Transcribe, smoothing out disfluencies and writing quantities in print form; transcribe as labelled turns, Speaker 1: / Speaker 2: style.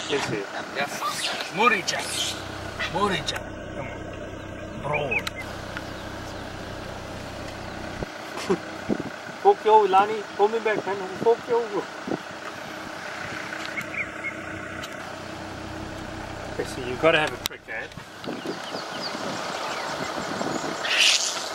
Speaker 1: Let's see.
Speaker 2: Yes.
Speaker 3: Muricha. Muricha. Come on. Broad.
Speaker 1: Poke you over, Lani. Pull me back, man. Poke you over. Okay, see, you've got to have a quick hand.